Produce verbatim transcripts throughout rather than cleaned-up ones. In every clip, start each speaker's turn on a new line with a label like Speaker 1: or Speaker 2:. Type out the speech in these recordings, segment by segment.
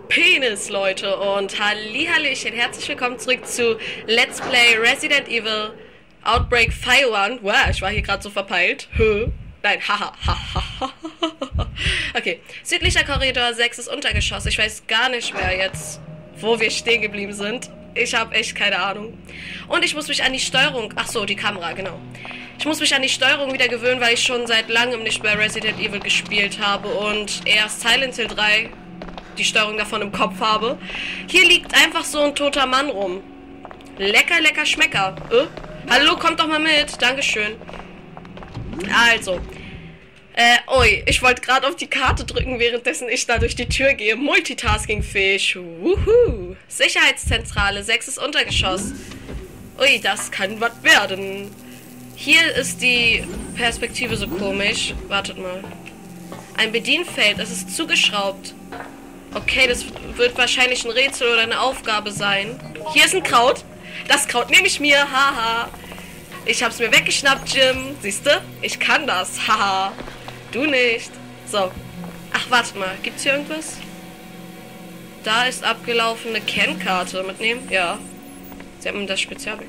Speaker 1: Penis, Leute, und hallihallöchen, herzlich willkommen zurück zu Let's Play Resident Evil Outbreak File One. Wow, ich war hier gerade so verpeilt. Hö? Nein, haha, haha. Okay, südlicher Korridor, sechstes Untergeschoss. Ich weiß gar nicht mehr jetzt, wo wir stehen geblieben sind. Ich habe echt keine Ahnung. Und ich muss mich an die Steuerung... Ach so, die Kamera, genau. Ich muss mich an die Steuerung wieder gewöhnen, weil ich schon seit langem nicht mehr Resident Evil gespielt habe und erst Silent Hill drei die Steuerung davon im Kopf habe. Hier liegt einfach so ein toter Mann rum. Lecker, lecker Schmecker. Äh? Hallo, kommt doch mal mit. Dankeschön. Also. Äh, oi, ich wollte gerade auf die Karte drücken, währenddessen ich da durch die Tür gehe. Multitasking-fähig. Wuhu. Sicherheitszentrale, sechstes Untergeschoss. Ui, das kann was werden. Hier ist die Perspektive so komisch. Wartet mal. Ein Bedienfeld, es ist zugeschraubt. Okay, das wird wahrscheinlich ein Rätsel oder eine Aufgabe sein. Hier ist ein Kraut. Das Kraut nehme ich mir. Haha. Ich hab's mir weggeschnappt, Jim. Siehste? Ich kann das. Haha. Du nicht. So. Ach, warte mal. Gibt's hier irgendwas? Da ist abgelaufene Kennkarte. Mitnehmen? Ja. Sie haben das Spezial.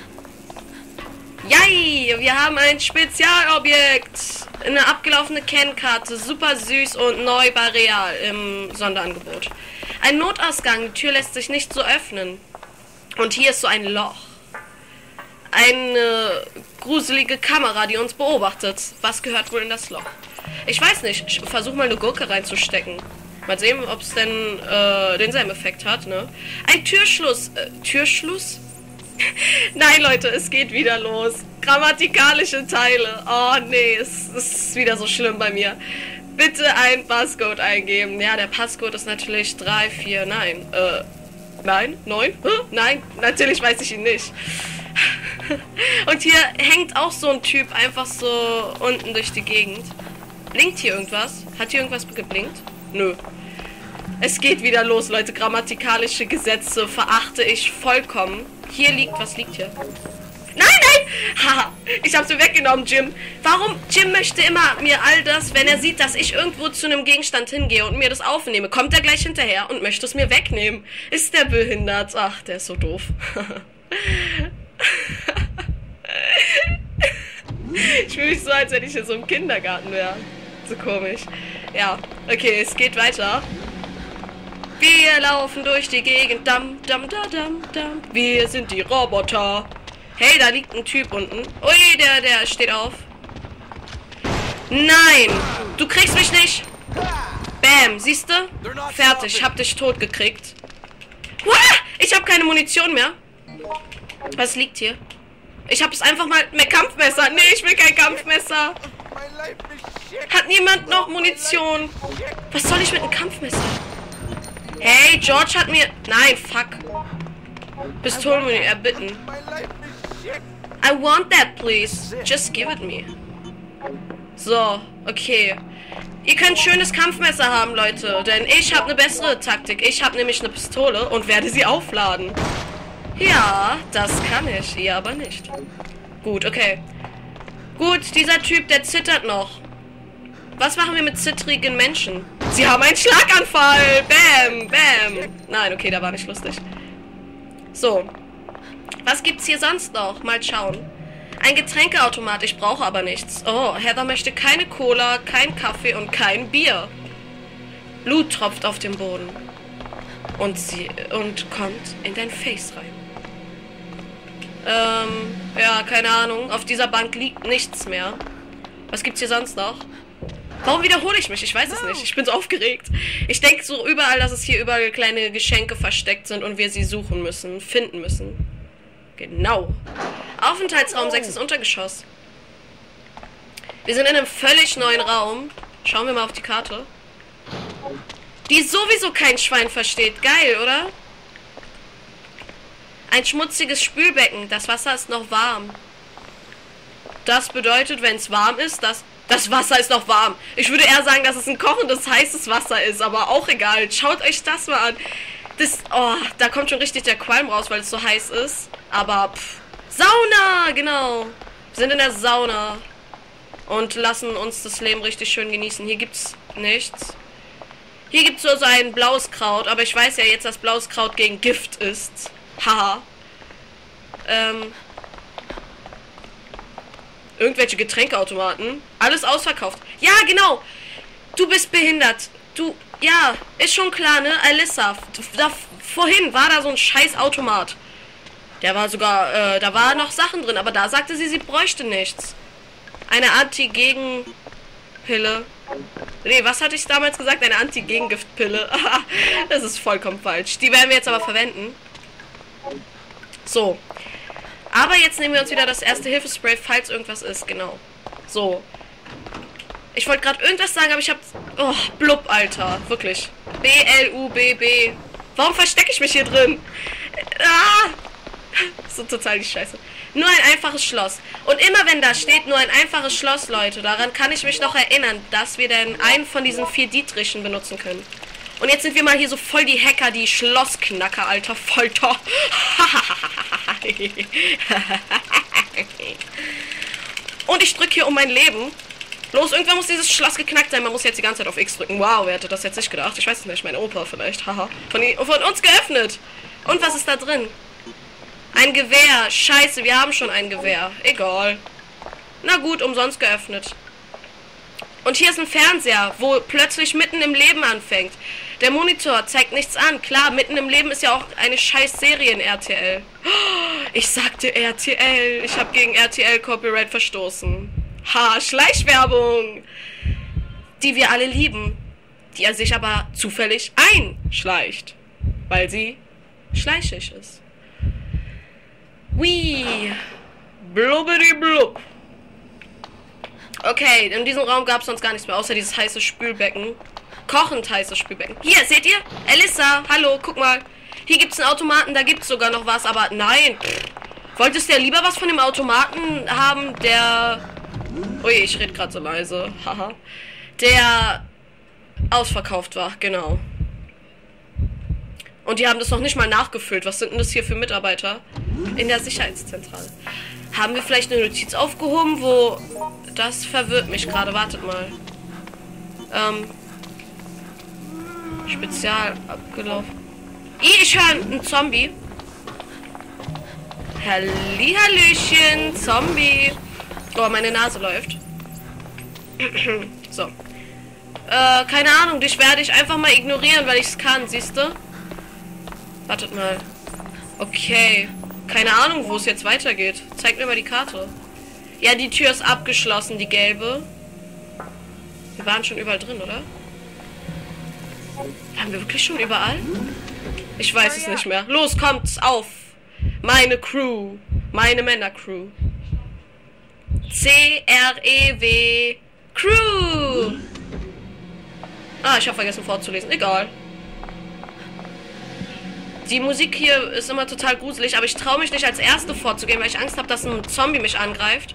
Speaker 1: Yay! Wir haben ein Spezialobjekt. Eine abgelaufene Kennkarte. Super süß und neu bei Real im Sonderangebot. Ein Notausgang. Die Tür lässt sich nicht so öffnen. Und hier ist so ein Loch. Eine gruselige Kamera, die uns beobachtet. Was gehört wohl in das Loch? Ich weiß nicht. Ich versuche mal eine Gurke reinzustecken. Mal sehen, ob es denn äh, denselben Effekt hat, ne? Ein Türschluss. Äh, Türschluss? Nein, Leute, es geht wieder los. Grammatikalische Teile. Oh, nee, es, es ist wieder so schlimm bei mir. Bitte ein Passcode eingeben. Ja, der Passcode ist natürlich drei, vier, nein. Äh, nein? neun? Huh? Nein, natürlich weiß ich ihn nicht. Und hier hängt auch so ein Typ einfach so unten durch die Gegend. Blinkt hier irgendwas? Hat hier irgendwas geblinkt? Nö. Es geht wieder los, Leute. Grammatikalische Gesetze verachte ich vollkommen. Hier liegt, was liegt hier? Nein, nein! Haha, ich hab's mir weggenommen, Jim. Warum? Jim möchte immer mir all das, wenn er sieht, dass ich irgendwo zu einem Gegenstand hingehe und mir das aufnehme, kommt er gleich hinterher und möchte es mir wegnehmen. Ist der behindert? Ach, der ist so doof. Ich fühle mich so, als wenn ich in so einem Kindergarten wäre. So komisch. Ja, okay, es geht weiter. Wir laufen durch die Gegend, dam, dam, da, dam, dam. Wir sind die Roboter. Hey, da liegt ein Typ unten. Ui, der, der steht auf. Nein, du kriegst mich nicht. Bam, siehst du? Fertig, hab dich tot gekriegt. Ich habe keine Munition mehr. Was liegt hier? Ich habe es einfach mal... Mehr Kampfmesser. Nee, ich will kein Kampfmesser. Hat niemand noch Munition? Was soll ich mit einem Kampfmesser? Hey, George hat mir... Nein, fuck. Pistolenmunition erbitten. I want that, please. Just give it me. So, okay. Ihr könnt schönes Kampfmesser haben, Leute. Denn ich habe eine bessere Taktik. Ich habe nämlich eine Pistole und werde sie aufladen. Ja, das kann ich. Ihr aber nicht. Gut, okay. Gut, dieser Typ, der zittert noch. Was machen wir mit zittrigen Menschen? Sie haben einen Schlaganfall. Bam, bam. Nein, okay, der war nicht lustig. So. Was gibt's hier sonst noch? Mal schauen. Ein Getränkeautomat. Ich brauche aber nichts. Oh, Heather möchte keine Cola, kein Kaffee und kein Bier. Blut tropft auf den Boden. Und sie und kommt in dein Face rein. Ähm, ja, keine Ahnung. Auf dieser Bank liegt nichts mehr. Was gibt's hier sonst noch? Warum wiederhole ich mich? Ich weiß es nicht. Ich bin so aufgeregt. Ich denke so überall, dass es hier überall kleine Geschenke versteckt sind und wir sie suchen müssen, finden müssen. Genau. Aufenthaltsraum sechstes Untergeschoss. Wir sind in einem völlig neuen Raum. Schauen wir mal auf die Karte. Die sowieso kein Schwein versteht. Geil, oder? Ein schmutziges Spülbecken. Das Wasser ist noch warm. Das bedeutet, wenn es warm ist, dass... Das Wasser ist noch warm. Ich würde eher sagen, dass es ein kochendes, heißes Wasser ist, aber auch egal. Schaut euch das mal an. Das, oh, da kommt schon richtig der Qualm raus, weil es so heiß ist. Aber, pff. Sauna, genau. Wir sind in der Sauna. Und lassen uns das Leben richtig schön genießen. Hier gibt's nichts. Hier gibt es so, so ein blaues Kraut, aber ich weiß ja jetzt, dass blaues Kraut gegen Gift ist. Haha. Ähm. Irgendwelche Getränkeautomaten. Alles ausverkauft. Ja, genau. Du bist behindert. Du, ja, ist schon klar, ne? Alyssa, da, vorhin war da so ein scheiß Automat. Der war sogar, äh, da war noch Sachen drin, aber da sagte sie, sie bräuchte nichts. Eine Anti-Gegen-Pille. Nee, was hatte ich damals gesagt? Eine Anti-Gegengiftpille. Das ist vollkommen falsch. Die werden wir jetzt aber verwenden. So. Aber jetzt nehmen wir uns wieder das erste Hilfespray, falls irgendwas ist. Genau. So. Ich wollte gerade irgendwas sagen, aber ich habe... Oh, blub, Alter. Wirklich. B L U B B. Warum verstecke ich mich hier drin? Ah! So total die Scheiße. Nur ein einfaches Schloss. Und immer wenn da steht, nur ein einfaches Schloss, Leute, daran kann ich mich noch erinnern, dass wir dann einen von diesen vier Dietrichen benutzen können. Und jetzt sind wir mal hier so voll die Hacker, die Schlossknacker, Alter. Voll toll. Und ich drücke hier um mein Leben. Los, irgendwann muss dieses Schloss geknackt sein. Man muss jetzt die ganze Zeit auf X drücken. Wow, wer hätte das jetzt nicht gedacht? Ich weiß es nicht, mein Opa vielleicht. Haha. Von, von uns geöffnet. Und was ist da drin? Ein Gewehr. Scheiße, wir haben schon ein Gewehr. Egal. Na gut, umsonst geöffnet. Und hier ist ein Fernseher, wo plötzlich mitten im Leben anfängt. Der Monitor zeigt nichts an. Klar, mitten im Leben ist ja auch eine scheiß Serie in R T L. Ich sagte R T L. Ich habe gegen R T L Copyright verstoßen. Ha, Schleichwerbung. Die wir alle lieben. Die er sich aber zufällig einschleicht. Weil sie schleichig ist. Wii. Blubbidi blub. Okay, in diesem Raum gab es sonst gar nichts mehr, außer dieses heiße Spülbecken. Kochend heißes Spülbecken. Hier, seht ihr? Alyssa, hallo, guck mal. Hier gibt es einen Automaten, da gibt es sogar noch was, aber nein. Wolltest du ja lieber was von dem Automaten haben, der... Ui, ich rede gerade so leise. Haha. Der ausverkauft war, genau. Und die haben das noch nicht mal nachgefüllt. Was sind denn das hier für Mitarbeiter? In der Sicherheitszentrale. Haben wir vielleicht eine Notiz aufgehoben, wo... Das verwirrt mich gerade. Wartet mal. Ähm... Spezial abgelaufen. Ih, ich höre einen Zombie. Hallihallöchen, Zombie. Oh, meine Nase läuft. So. Äh, keine Ahnung, dich werde ich einfach mal ignorieren, weil ich es kann, siehst du? Wartet mal. Okay. Keine Ahnung, wo es jetzt weitergeht. Zeig mir mal die Karte. Ja, die Tür ist abgeschlossen, die gelbe. Wir waren schon überall drin, oder? Waren wir wirklich schon überall? Ich weiß es nicht mehr. Los, kommt's auf. Meine Crew. Meine Männer-Crew. C R E W. Crew. Ah, ich habe vergessen vorzulesen. Egal. Die Musik hier ist immer total gruselig, aber ich traue mich nicht als Erste vorzugehen, weil ich Angst habe, dass ein Zombie mich angreift.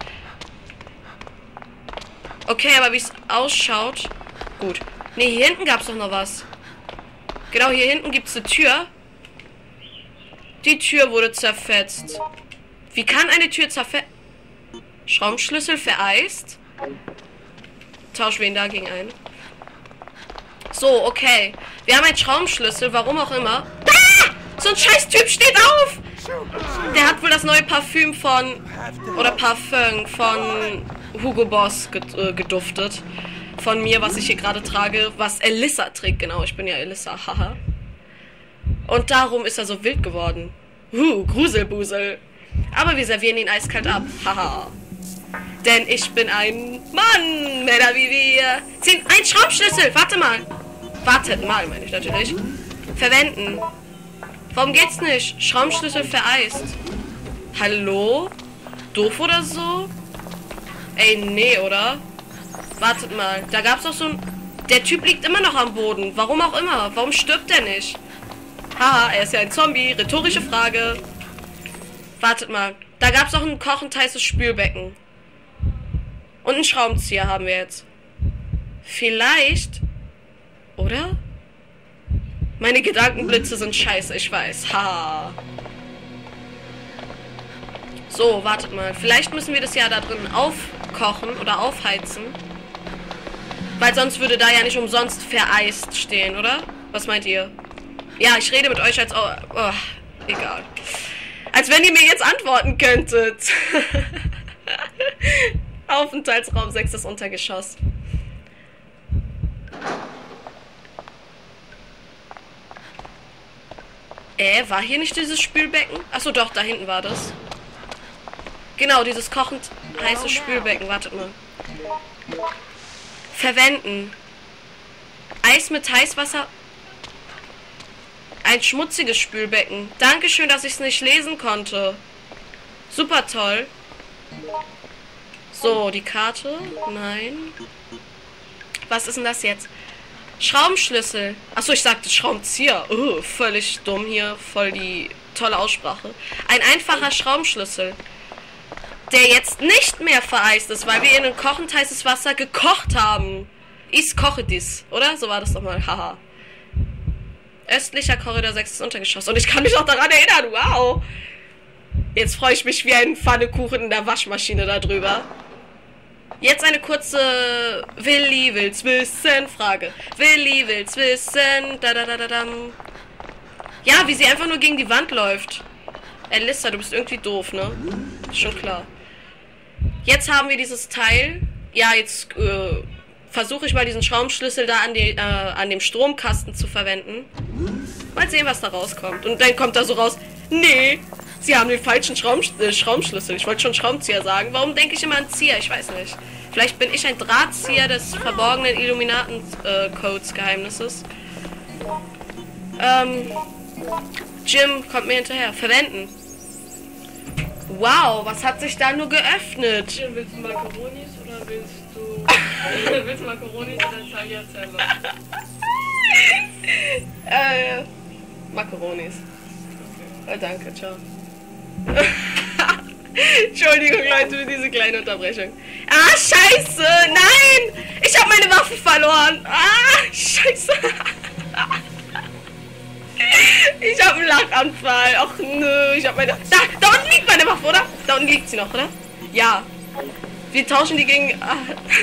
Speaker 1: Okay, aber wie es ausschaut... Gut. Ne, hier hinten gab es doch noch was. Genau, hier hinten gibt es eine Tür. Die Tür wurde zerfetzt. Wie kann eine Tür zerfetzt... Schraubenschlüssel vereist? Tausch wen dagegen ein. So, okay. Wir haben einen Schraubenschlüssel, warum auch immer. Ah! So ein scheiß Typ steht auf! Der hat wohl das neue Parfüm von... Oder Parfum von Hugo Boss geduftet. Von mir, was ich hier gerade trage. Was Alyssa trägt, genau. Ich bin ja Alyssa, haha. Und darum ist er so wild geworden. Huh, Gruselbusel. Aber wir servieren ihn eiskalt ab. Haha. Denn ich bin ein Mann, Männer wie wir. Ziehen ein Schraubschlüssel. Warte mal. Wartet mal, meine ich natürlich. Verwenden. Warum geht's nicht? Schraubenschlüssel vereist. Hallo? Doof oder so? Ey, nee, oder? Wartet mal. Da gab's doch so ein... Der Typ liegt immer noch am Boden. Warum auch immer. Warum stirbt er nicht? Haha, er ist ja ein Zombie. Rhetorische Frage. Wartet mal. Da gab's doch ein kochend heißes Spülbecken. Und einen Schraubenzieher haben wir jetzt. Vielleicht... Oder? Meine Gedankenblitze sind scheiße, ich weiß. Ha. So, wartet mal. Vielleicht müssen wir das ja da drin aufkochen oder aufheizen. Weil sonst würde da ja nicht umsonst vereist stehen, oder? Was meint ihr? Ja, ich rede mit euch als... Oh, oh, egal. Als wenn ihr mir jetzt antworten könntet. Aufenthaltsraum sechs, das Untergeschoss. Äh, war hier nicht dieses Spülbecken? Achso, doch, da hinten war das. Genau, dieses kochend heiße Spülbecken. Wartet mal. Verwenden. Eis mit Heißwasser. Ein schmutziges Spülbecken. Dankeschön, dass ich es nicht lesen konnte. Super toll. So, die Karte. Nein. Was ist denn das jetzt? Schraubenschlüssel. Achso, ich sagte Schraubenzieher. Uh, völlig dumm hier. Voll die tolle Aussprache. Ein einfacher Schraubenschlüssel. Der jetzt nicht mehr vereist ist, weil wir in ein kochend heißes Wasser gekocht haben. Ich koche dies, oder? So war das doch mal. Haha. Östlicher Korridor sechs ist Untergeschoss. Und ich kann mich auch daran erinnern. Wow. Jetzt freue ich mich wie ein Pfannekuchen in der Waschmaschine darüber. Jetzt eine kurze Willi will's wissen Frage. Willi will's wissen. Da, da, da, da, dam. Ja, wie sie einfach nur gegen die Wand läuft. Alyssa, du bist irgendwie doof, ne? Ist schon klar. Jetzt haben wir dieses Teil. Ja, jetzt äh, versuche ich mal diesen Schraubenschlüssel da an, die, äh, an dem Stromkasten zu verwenden. Mal sehen, was da rauskommt. Und dann kommt da so raus, nee, sie haben den falschen Schraub äh, Schraubenschlüssel. Ich wollte schon Schraubenzieher sagen. Warum denke ich immer an Zieher? Ich weiß nicht. Vielleicht bin ich ein Drahtzieher des verborgenen Illuminaten-Codes-Geheimnisses. Ähm, Jim kommt mir hinterher. Verwenden. Wow, was hat sich da nur geöffnet?
Speaker 2: Jim, willst du Macaronis oder willst du... willst du Macaronis oder Tagliatelle?
Speaker 1: äh, Macaronis. Okay. Oh, danke, ciao. Entschuldigung, Leute, für diese kleine Unterbrechung. Ah, scheiße! Nein! Ich habe meine Waffe verloren! Ah, scheiße! Ich habe einen Lachanfall. Ach nö, ich habe meine... Da, da unten liegt meine Waffe, oder? Da unten liegt sie noch, oder? Ja. Wir tauschen die gegen... Ah,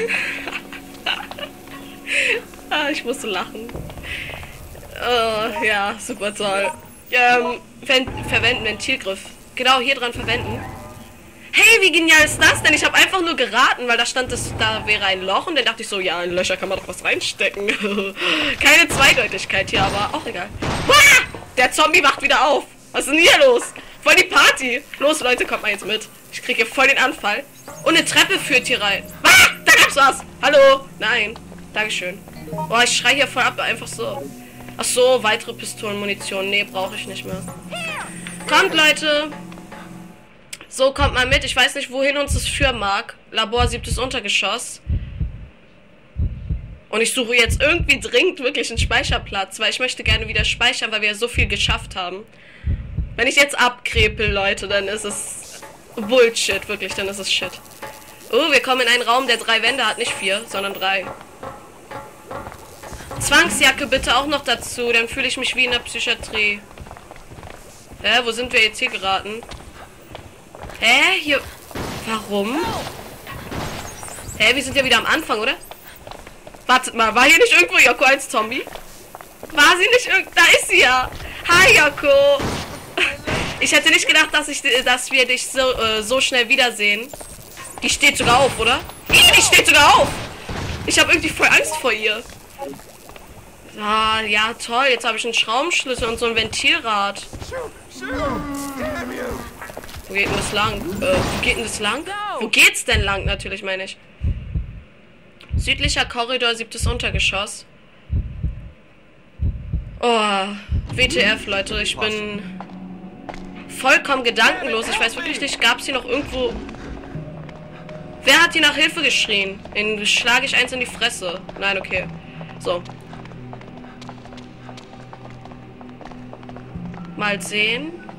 Speaker 1: ah ich musste lachen. Oh, ja, super toll. Ähm, ver verwenden, Ventilgriff. Genau, hier dran verwenden. Hey, wie genial ist das denn? Ich habe einfach nur geraten, weil da stand, dass da wäre ein Loch und dann dachte ich so, ja, in Löcher kann man doch was reinstecken. Keine Zweideutigkeit hier, aber auch egal. Ah, der Zombie wacht wieder auf. Was ist denn hier los? Voll die Party. Los, Leute, kommt mal jetzt mit. Ich kriege hier voll den Anfall. Und eine Treppe führt hier rein. Ah, da gab's was. Hallo? Nein. Dankeschön. Boah, ich schrei hier voll ab, einfach so. Ach so, weitere Pistolenmunition. Nee, brauche ich nicht mehr. Kommt, Leute. So, kommt mal mit. Ich weiß nicht, wohin uns das führen mag. Labor siebtes Untergeschoss. Und ich suche jetzt irgendwie dringend wirklich einen Speicherplatz, weil ich möchte gerne wieder speichern, weil wir ja so viel geschafft haben. Wenn ich jetzt abkrepel, Leute, dann ist es Bullshit, wirklich, dann ist es Shit. Oh, wir kommen in einen Raum, der drei Wände hat, nicht vier, sondern drei. Zwangsjacke bitte auch noch dazu, dann fühle ich mich wie in der Psychiatrie. Hä, wo sind wir jetzt hier geraten? Hä, hier... Warum? Hä, wir sind ja wieder am Anfang, oder? Wartet mal, war hier nicht irgendwo Yoko als Zombie? War sie nicht irgendwo... Da ist sie ja! Hi, Yoko! Ich hätte nicht gedacht, dass, ich, dass wir dich so, äh, so schnell wiedersehen. Die steht sogar auf, oder? Ih, die steht sogar auf! Ich habe irgendwie voll Angst vor ihr. Ah, ja, toll. Jetzt habe ich einen Schraubenschlüssel und so ein Ventilrad. Wo geht denn das lang? Äh, wo geht denn das lang? Wo geht's denn lang, natürlich, meine ich. Südlicher Korridor, siebtes Untergeschoss. Oh, W T F, Leute. Ich bin vollkommen gedankenlos. Ich weiß wirklich nicht, gab es hier noch irgendwo... Wer hat hier nach Hilfe geschrien? Den schlage ich eins in die Fresse. Nein, okay. So. Mal sehen.